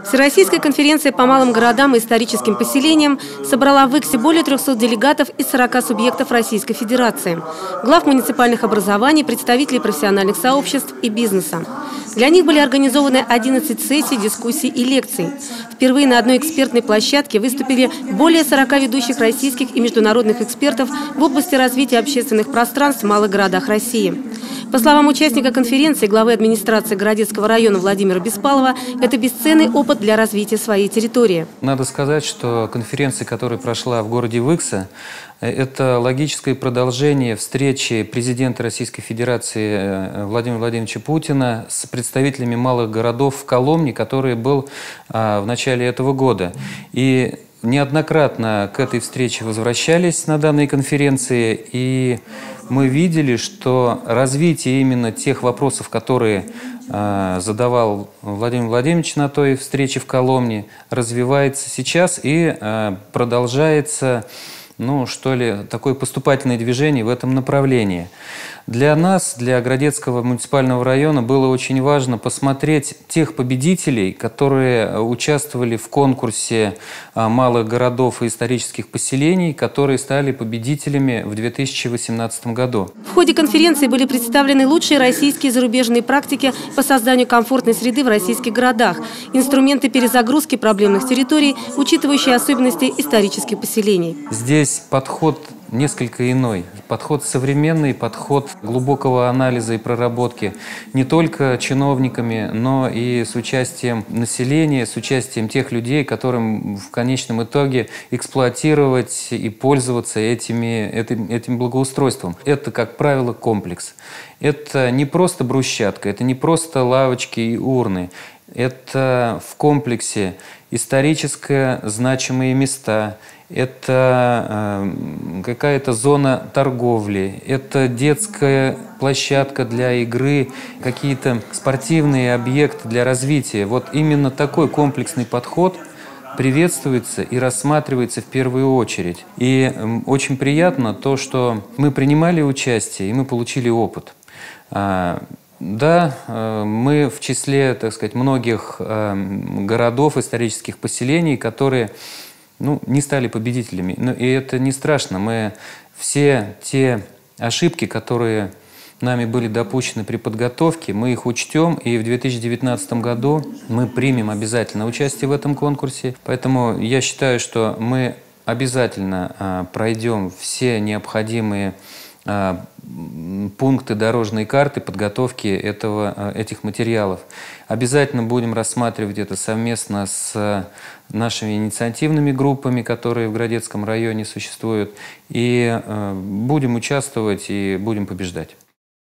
Всероссийская конференция по малым городам и историческим поселениям собрала в Иксе более 300 делегатов из 40 субъектов Российской Федерации, глав муниципальных образований, представителей профессиональных сообществ и бизнеса. Для них были организованы 11 сессий, дискуссий и лекций. Впервые на одной экспертной площадке выступили более 40 ведущих российских и международных экспертов в области развития общественных пространств в малых городах России. По словам участника конференции, главы администрации Городецкого района Владимира Беспалова, это бесценный опыт для развития своей территории. Надо сказать, что конференция, которая прошла в городе Иксе, это логическое продолжение встречи президента Российской Федерации Владимира Владимировича Путина с представителями малых городов в Коломне, который был в начале этого года. И неоднократно к этой встрече возвращались на данной конференции, и мы видели, что развитие именно тех вопросов, которые задавал Владимир Владимирович на той встрече в Коломне, развивается сейчас и продолжается, такое поступательное движение в этом направлении. Для нас, для Городецкого муниципального района, было очень важно посмотреть тех победителей, которые участвовали в конкурсе малых городов и исторических поселений, которые стали победителями в 2018 году. В ходе конференции были представлены лучшие российские и зарубежные практики по созданию комфортной среды в российских городах, инструменты перезагрузки проблемных территорий, учитывающие особенности исторических поселений. Здесь подход несколько иной. Подход современный, подход глубокого анализа и проработки не только чиновниками, но и с участием населения, с участием тех людей, которым в конечном итоге эксплуатировать и пользоваться этим благоустройством. Это, как правило, комплекс. Это не просто брусчатка, это не просто лавочки и урны. Это в комплексе исторически значимые места, это какая-то зона торговли, это детская площадка для игры, какие-то спортивные объекты для развития. Вот именно такой комплексный подход приветствуется и рассматривается в первую очередь. И очень приятно то, что мы принимали участие и мы получили опыт. Да, мы в числе, так сказать, многих городов, исторических поселений, которые не стали победителями. И это не страшно. Мы все те ошибки, которые нами были допущены при подготовке, мы их учтем, и в 2019 году мы примем обязательно участие в этом конкурсе. Поэтому я считаю, что мы обязательно пройдем все необходимые пункты дорожной карты подготовки этих материалов. Обязательно будем рассматривать это совместно с нашими инициативными группами, которые в Городецком районе существуют, и будем участвовать и будем побеждать.